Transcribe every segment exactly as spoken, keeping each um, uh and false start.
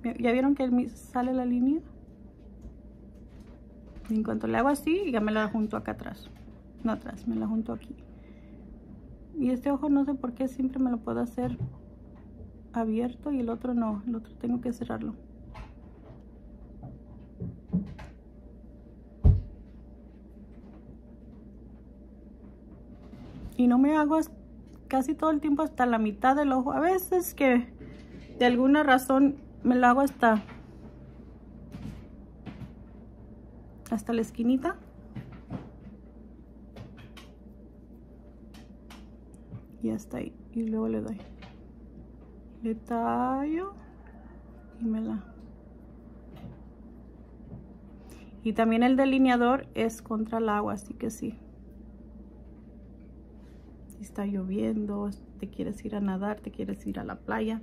¿Ya vieron que sale la línea? En cuanto le hago así, ya me la junto acá atrás. No atrás, me la junto aquí. Y este ojo no sé por qué siempre me lo puedo hacer abierto y el otro no. El otro tengo que cerrarlo. Y no me hago casi todo el tiempo hasta la mitad del ojo. A veces que de alguna razón me lo hago hasta hasta la esquinita. Y hasta ahí. Y luego le doy. Le tallo. Y me la... Y también el delineador es contra el agua, así que sí. Si está lloviendo, te quieres ir a nadar, te quieres ir a la playa.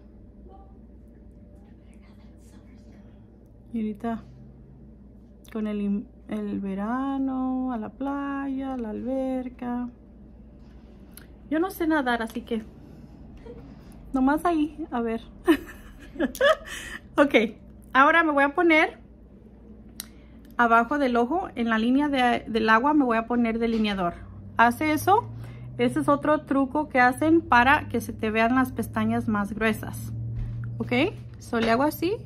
Y ahorita con el, el verano, a la playa, a la alberca. Yo no sé nadar, así que nomás ahí, a ver. Ok, ahora me voy a poner abajo del ojo, en la línea de, del agua, me voy a poner delineador. Hace eso, ese es otro truco que hacen para que se te vean las pestañas más gruesas. Ok, so le hago así.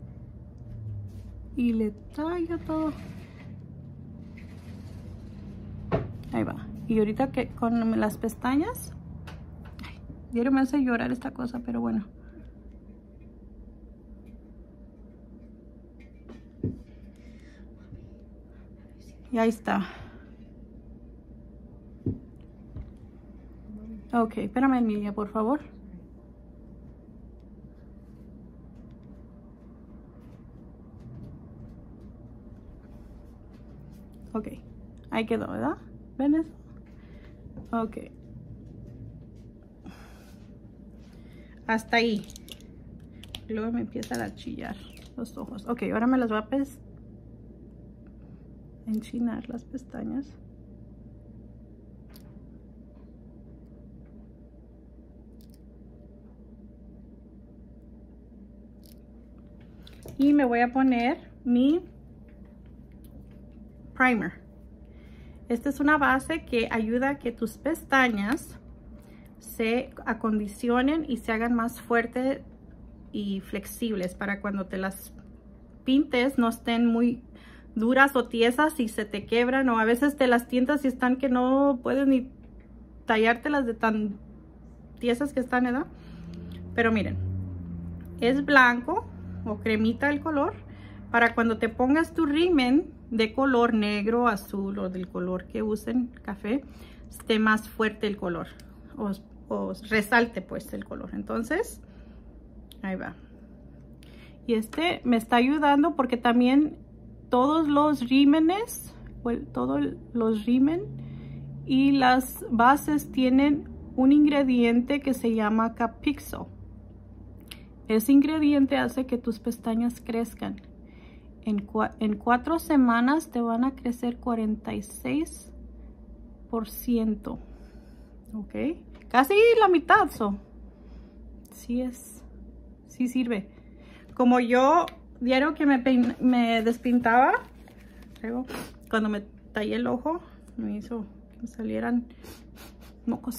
Y le traigo todo. Ahí va. Y ahorita que con las pestañas. Ay, diario me hace llorar esta cosa, pero bueno. Y ahí está. Ok, espérame, Emilia, por favor. Ok, ahí quedó, ¿verdad? ¿Ven eso? Ok. Hasta ahí. Luego me empiezan a chillar los ojos. Ok, ahora me las voy a pues, enchinar las pestañas. Y me voy a poner mi primer. Esta es una base que ayuda a que tus pestañas se acondicionen y se hagan más fuertes y flexibles para cuando te las pintes no estén muy duras o tiesas y se te quebran, o a veces te las tientas y están que no puedes ni tallártelas de tan tiesas que están, ¿verdad? Pero miren, es blanco o cremita el color para cuando te pongas tu rímel de color negro, azul o del color que usen, café, esté más fuerte el color o, o resalte pues el color. Entonces ahí va. Y este me está ayudando porque también todos los rímenes, todos los rímen y las bases tienen un ingrediente que se llama Capixo. Ese ingrediente hace que tus pestañas crezcan. En, cu en cuatro semanas te van a crecer cuarenta y seis por ciento. Ok. Casi la mitad. So. Sí es. Sí sirve. Como yo, diario que me, me despintaba, luego, cuando me tallé el ojo, me hizo que me salieran mocos.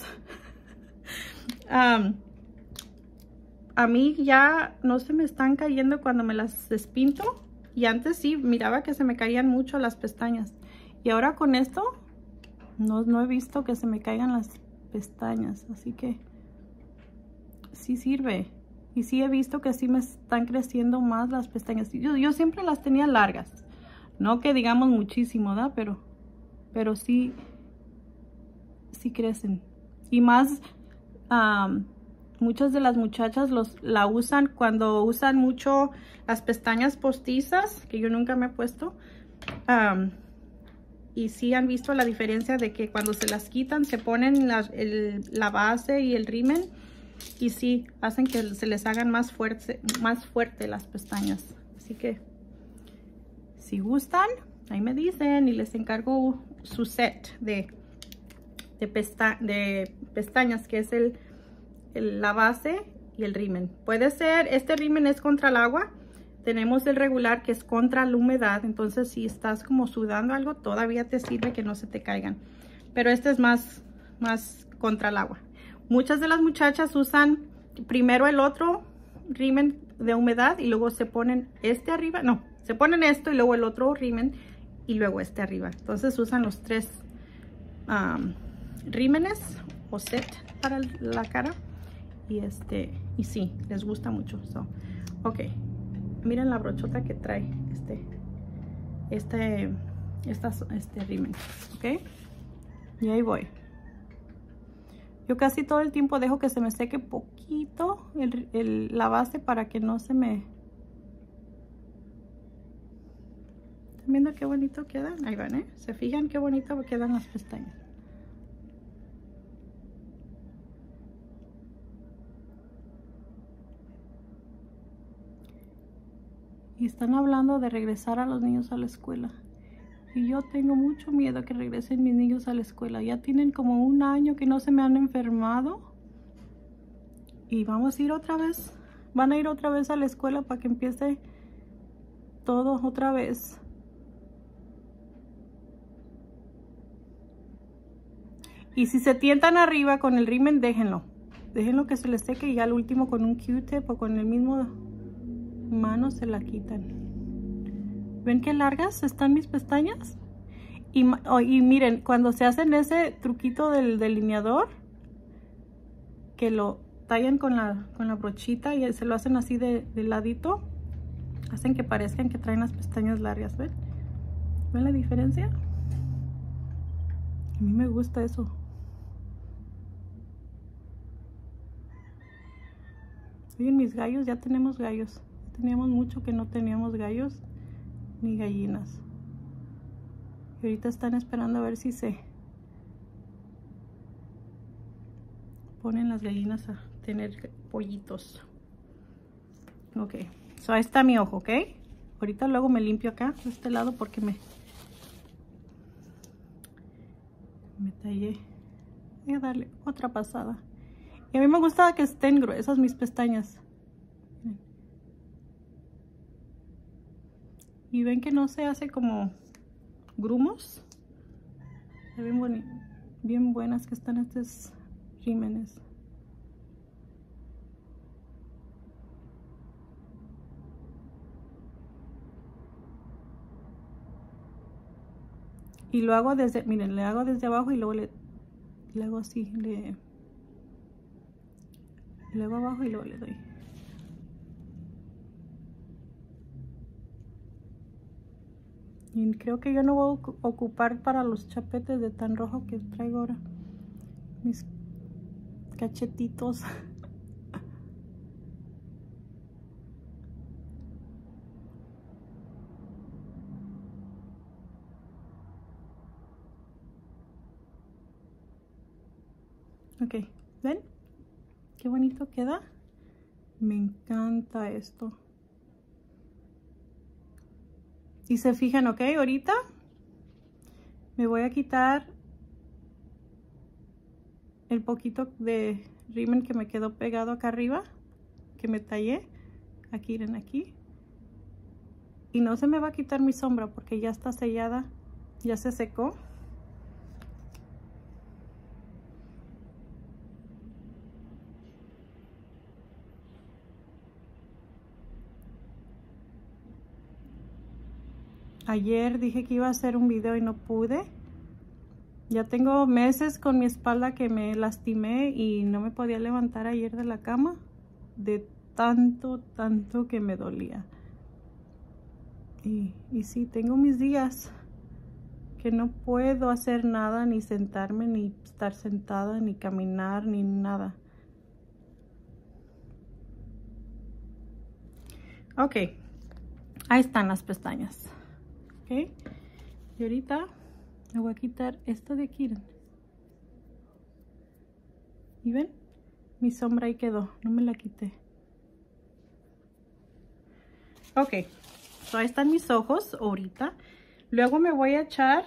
um, a mí ya no se me están cayendo cuando me las despinto. Y antes sí, miraba que se me caían mucho las pestañas. Y ahora con esto, no, no he visto que se me caigan las pestañas. Así que sí sirve. Y sí he visto que sí me están creciendo más las pestañas. Yo, yo siempre las tenía largas. No que digamos muchísimo, ¿verdad? Pero, pero sí, sí crecen. Y más, um, muchas de las muchachas los, la usan cuando usan mucho las pestañas postizas, que yo nunca me he puesto. Um, y sí han visto la diferencia de que cuando se las quitan, se ponen la, el, la base y el rímel. Y sí, hacen que se les hagan más fuerte, más fuerte las pestañas. Así que, si gustan, ahí me dicen y les encargo su set de, de, pesta de pestañas, que es el, el, la base y el rímel. Puede ser, este rímel es contra el agua. Tenemos el regular que es contra la humedad. Entonces si estás como sudando algo, todavía te sirve que no se te caigan. Pero este es más, más contra el agua. Muchas de las muchachas usan primero el otro rímel de humedad y luego se ponen este arriba. No, se ponen esto y luego el otro rímel y luego este arriba. Entonces usan los tres um, rímeles o set para la cara. Y este, y sí, les gusta mucho. So, ok. Miren la brochota que trae este, este, estas, este rímel. Ok. Y ahí voy. Yo casi todo el tiempo dejo que se me seque poquito el, el, la base para que no se me... ¿Están viendo qué bonito quedan? Ahí van, ¿eh? ¿Se fijan qué bonito quedan las pestañas? Y están hablando de regresar a los niños a la escuela. Y yo tengo mucho miedo que regresen mis niños a la escuela. Ya tienen como un año que no se me han enfermado. Y vamos a ir otra vez. Van a ir otra vez a la escuela para que empiece todo otra vez. Y si se tientan arriba con el rímel, déjenlo. Déjenlo que se les seque y ya al último con un Q-tip o con el mismo mano se la quitan. ¿Ven qué largas están mis pestañas? Y, oh, y miren, cuando se hacen ese truquito del delineador, que lo tallan con la, con la brochita y se lo hacen así de, de ladito, hacen que parezcan que traen las pestañas largas, ¿ven? ¿Ven la diferencia? A mí me gusta eso. Oigan, mis gallos, ya tenemos gallos. Teníamos mucho que no teníamos gallos ni gallinas. Y ahorita están esperando a ver si se ponen las gallinas a tener pollitos. Ok, so ahí está mi ojo, ok. Ahorita luego me limpio acá de este lado porque me me tallé. Voy a darle otra pasada. Y a mí me gusta que estén gruesas mis pestañas. Y ven que no se hace como grumos. Se ven buen, bien buenas que están estos rímeles. Y lo hago desde, miren, le hago desde abajo y luego le, le hago así, le, le hago abajo y luego le doy. Y creo que yo no voy a ocupar para los chapetes de tan rojo que traigo ahora. Mis cachetitos. Ok, ¿ven? Qué bonito queda. Me encanta esto. Y se fijan, ok, ahorita me voy a quitar el poquito de rímel que me quedó pegado acá arriba, que me tallé. Aquí, miren, aquí. Y no se me va a quitar mi sombra porque ya está sellada, ya se secó. Ayer dije que iba a hacer un video y no pude. Ya tengo meses con mi espalda que me lastimé y no me podía levantar ayer de la cama. De tanto, tanto que me dolía. Y, y sí, tengo mis días que no puedo hacer nada, ni sentarme, ni estar sentada, ni caminar, ni nada. Ok, ahí están las pestañas. Ok, y ahorita me voy a quitar esto de aquí. ¿Y ven? Mi sombra ahí quedó, no me la quité. Ok, so ahí están mis ojos ahorita. Luego me voy a echar,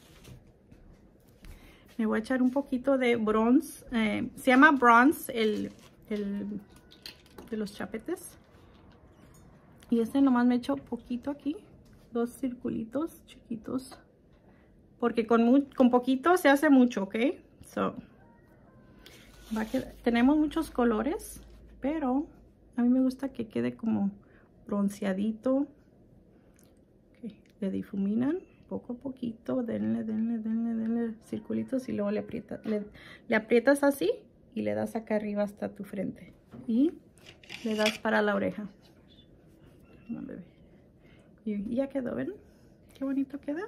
me voy a echar un poquito de bronze. Eh, se llama bronze el, el de los chapetes. Y este nomás me echo poquito aquí, dos circulitos chiquitos, porque con, muy, con poquito se hace mucho, ¿ok? So, va a quedar, tenemos muchos colores, pero a mí me gusta que quede como bronceadito. Okay. Le difuminan poco a poquito, denle, denle, denle, denle circulitos y luego le aprietas, le, le aprietas así y le das acá arriba hasta tu frente y le das para la oreja. No, bebé. Y, y ya quedó, ¿ven? Qué bonito queda.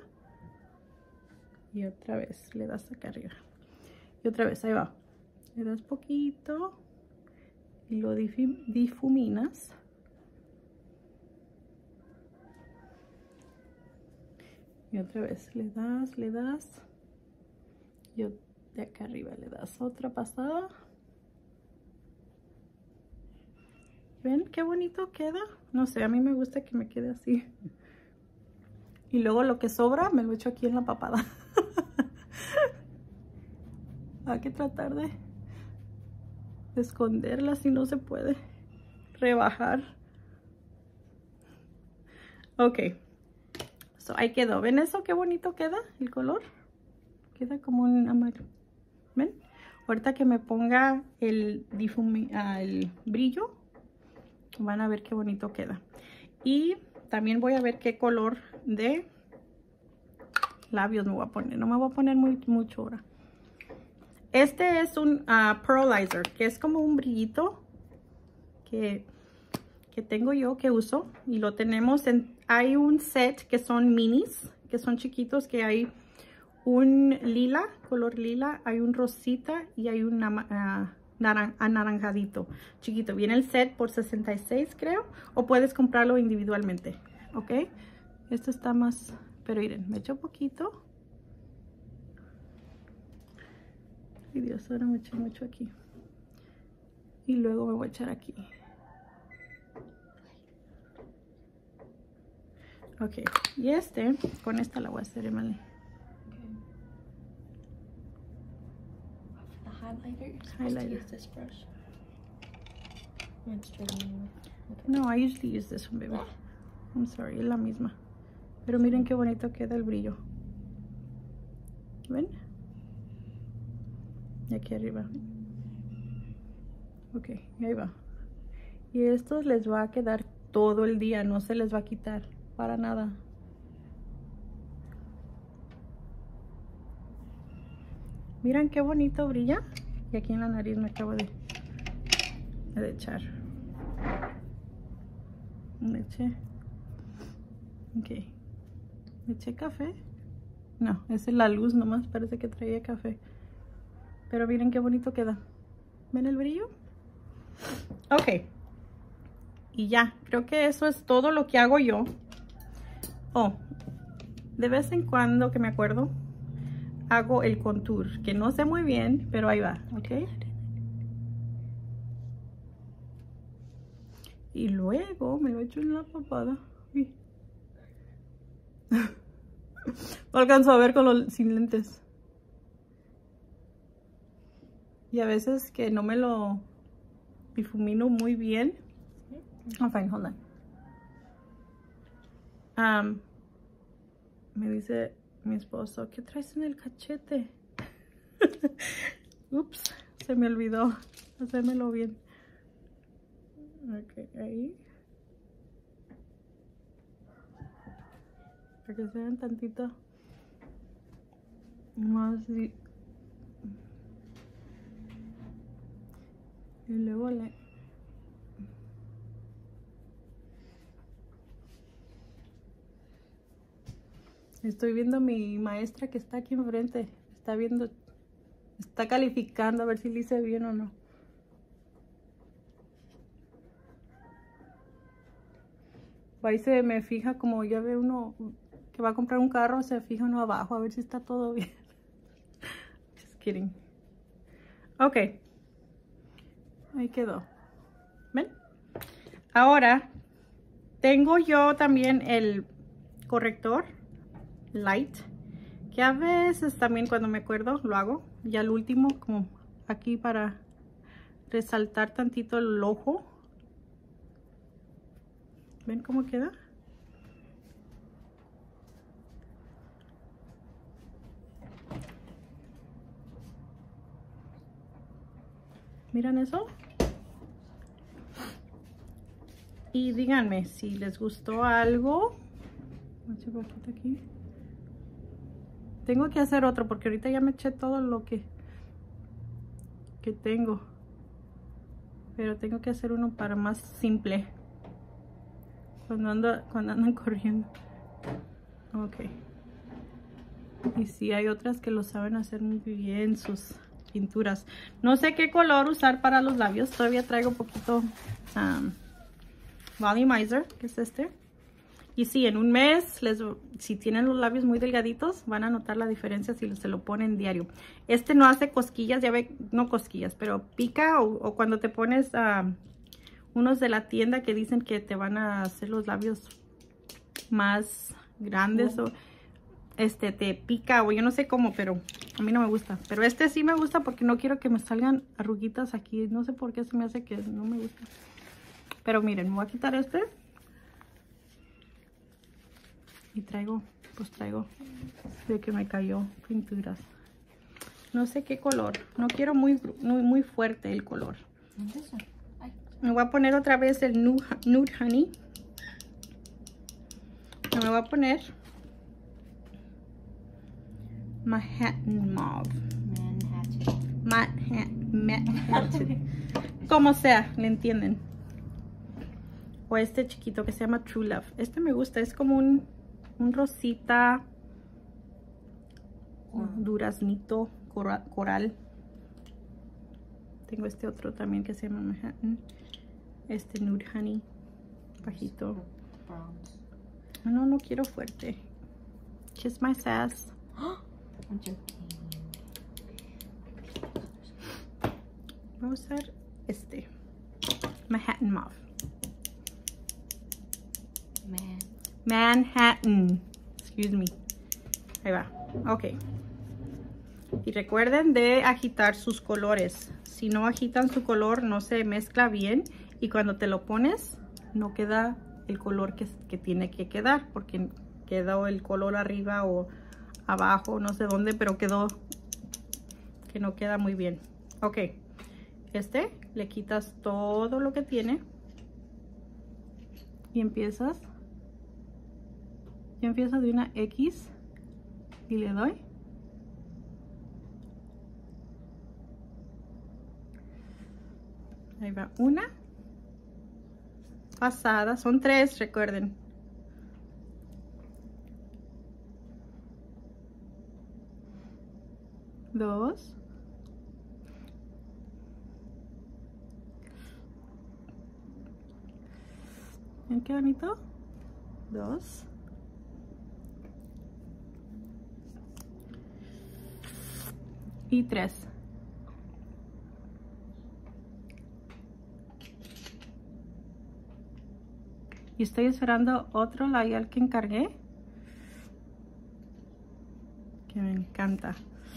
Y otra vez le das acá arriba. Y otra vez, ahí va. Le das poquito y lo difuminas. Y otra vez le das, le das. Y de acá arriba le das otra pasada. ¿Ven qué bonito queda? No sé, a mí me gusta que me quede así. Y luego lo que sobra me lo echo aquí en la papada. Hay que tratar de, de esconderla si no se puede. Rebajar. Ok. So, ahí quedó. ¿Ven eso? Qué bonito queda el color. Queda como un amarillo. ¿Ven? Ahorita que me ponga el, difumi uh, el brillo, van a ver qué bonito queda. Y también voy a ver qué color de labios me voy a poner. No me voy a poner muy, mucho ahora. Este es un uh, pearlizer, que es como un brillito que, que tengo yo, que uso. Y lo tenemos en... Hay un set que son minis, que son chiquitos, que hay un lila, color lila, hay un rosita y hay un uh, naran anaranjadito chiquito. Viene el set por sesenta y seis, creo, o puedes comprarlo individualmente, ¿ok? Este está más, pero miren, me echo poquito. Ay Dios, ahora me eché mucho aquí. Y luego me voy a echar aquí. Ok, y este, con esta la voy a hacer, Emily. Highlighter. This brush. No, I usually use this one, baby. I'm sorry, es la misma. Pero miren qué bonito queda el brillo. ¿Ven? Y aquí arriba. Ok, y ahí va. Y estos les va a quedar todo el día, no se les va a quitar para nada. Miren qué bonito brilla. Y aquí en la nariz me acabo de, de echar. Me eché. Ok. ¿Me eché café? No, esa es la luz nomás. Parece que traía café. Pero miren qué bonito queda. ¿Ven el brillo? Ok. Y ya. Creo que eso es todo lo que hago yo. Oh. De vez en cuando que me acuerdo, hago el contour, que no sé muy bien, pero ahí va, ¿ok? Y luego me lo echo en la papada. No alcanzo a ver con los, sin lentes. Y a veces que no me lo difumino muy bien. I'm fine, hold on. Um, me dice mi esposo, ¿qué traes en el cachete? Ups, se me olvidó hacérmelo bien. Ok, ahí. Para que se vean tantito más. Y luego le... Estoy viendo a mi maestra que está aquí enfrente. Está viendo, está calificando a ver si le hice bien o no. Ahí se me fija, como ya ve uno que va a comprar un carro, se fija uno abajo a ver si está todo bien. Just kidding. Ok. Ahí quedó. ¿Ven? Ahora tengo yo también el corrector light, que a veces también cuando me acuerdo lo hago. Y al último, como aquí para resaltar tantito el ojo, ¿Ven cómo queda? ¿Miran eso? Y díganme si les gustó algo. Aquí. Tengo que hacer otro porque ahorita ya me eché todo lo que, que tengo. Pero tengo que hacer uno para más simple. Cuando, ando, cuando andan corriendo. Ok. Y sí, hay otras que lo saben hacer muy bien sus pinturas. No sé qué color usar para los labios. Todavía traigo poquito um, Volumizer, que es este. Y sí, en un mes, les, si tienen los labios muy delgaditos, van a notar la diferencia si se lo ponen diario. Este no hace cosquillas, ya ve, no cosquillas, pero pica o, o cuando te pones um, unos de la tienda que dicen que te van a hacer los labios más grandes o este te pica o yo no sé cómo, pero a mí no me gusta. Pero este sí me gusta porque no quiero que me salgan arruguitas aquí. No sé por qué se me hace que no me gusta. Pero miren, me voy a quitar este. Y traigo, pues traigo de que me cayó pinturas. No sé qué color. No quiero muy, muy, muy fuerte el color. Me voy a poner otra vez el Nude, nude Honey. Me voy a poner Manhattan Mauve. Manhattan. Manhattan. Como sea, ¿le entienden? O este chiquito que se llama True Love. Este me gusta, es como un, un rosita, un duraznito, cora, coral. Tengo este otro también que se llama Manhattan. Este Nude Honey, bajito. No, no quiero fuerte. Kiss My Sass. Voy a usar este Manhattan Mauve. Man. Manhattan. Excuse me. Ahí va. Ok. Y recuerden de agitar sus colores. Si no agitan su color, no se mezcla bien. Y cuando te lo pones, no queda el color que, que tiene que quedar. Porque quedó el color arriba o abajo, no sé dónde, pero quedó que no queda muy bien. Ok. Este, le quitas todo lo que tiene. Y empiezas. Yo empiezo de una X. Y le doy. Ahí va una. Pasada. Son tres, recuerden. Dos. ¿Ven qué bonito? Dos. Y tres. Y estoy esperando otro labial que encargué. Que me encanta.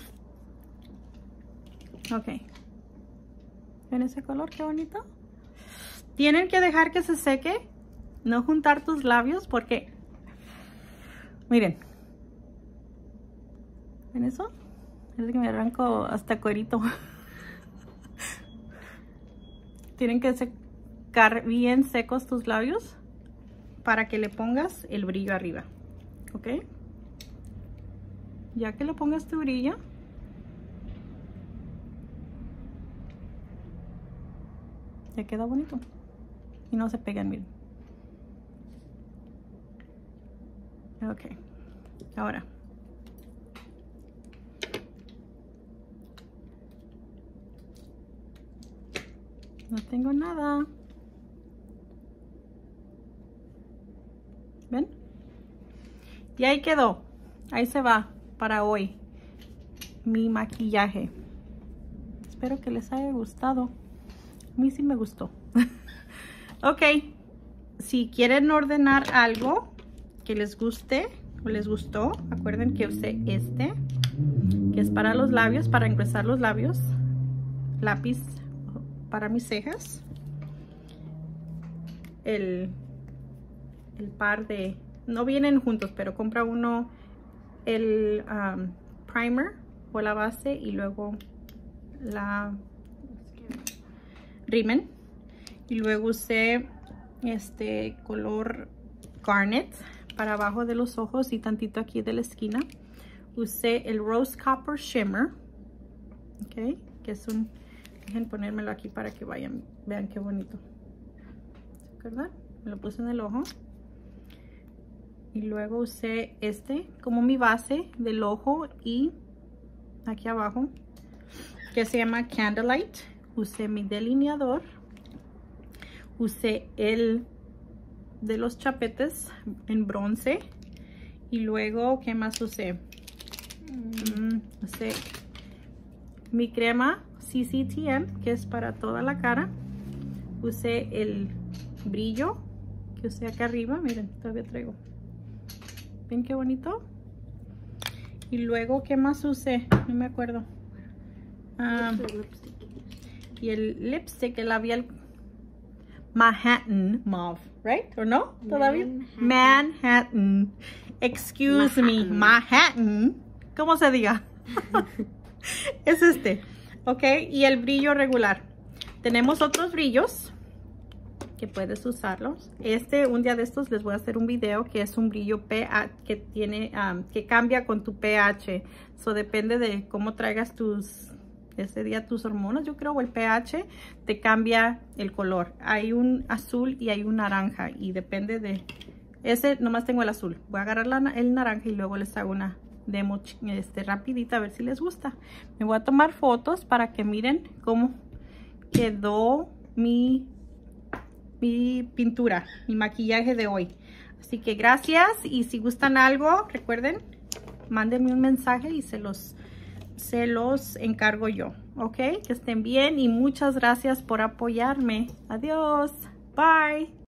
Ok. ¿Ven ese color? Qué bonito. Tienen que dejar que se seque. No juntar tus labios porque... Miren. ¿Ven eso? Es que me arranco hasta cuerito. Tienen que secar bien secos tus labios para que le pongas el brillo arriba. ¿Ok? Ya que le pongas tu brillo, ya queda bonito. Y no se pegan bien. Ok. Ahora. No tengo nada. ¿Ven? Y ahí quedó. Ahí se va para hoy mi maquillaje. Espero que les haya gustado. A mí sí me gustó. Ok. Si quieren ordenar algo que les guste o les gustó, acuerden que usé este, que es para los labios, para ingresar los labios. Lápiz para mis cejas. El el par de, no vienen juntos, pero compra uno el um, primer o la base y luego la rímel. Y luego usé este color garnet para abajo de los ojos y tantito aquí de la esquina. Usé el Rose Copper Shimmer, ok, que es un, dejen ponérmelo aquí para que vayan, vean qué bonito, ¿verdad? Me lo puse en el ojo. Y luego usé este como mi base del ojo y aquí abajo, que se llama Candlelight. Usé mi delineador. Usé el de los chapetes en bronce. Y luego, ¿qué más usé? Mm, usé mi crema C C T M, que es para toda la cara. Usé el brillo que usé acá arriba. Miren, todavía traigo. ¿Ven qué bonito? Y luego, ¿qué más usé? No me acuerdo. Um, y el lipstick, el labial Manhattan Mauve, right? ¿O no? ¿Todavía? Manhattan. Manhattan. Excuse Manhattan. me. Manhattan. ¿Cómo se diga? Es este. Ok. Y el brillo regular. Tenemos otros brillos que puedes usarlos. Este, un día de estos les voy a hacer un video que es un brillo pH que tiene, um, que cambia con tu pH. So depende de cómo traigas tus, ese día tus hormonas, yo creo, o el pH, te cambia el color. Hay un azul y hay un naranja y depende de, ese nomás tengo el azul. Voy a agarrar la, el naranja y luego les hago una demo este, rapidita a ver si les gusta. Me voy a tomar fotos para que miren cómo quedó mi mi pintura, mi maquillaje de hoy. Así que gracias, y si gustan algo, recuerden, mándenme un mensaje y se los, se los encargo yo. Ok, que estén bien y muchas gracias por apoyarme. Adiós, bye.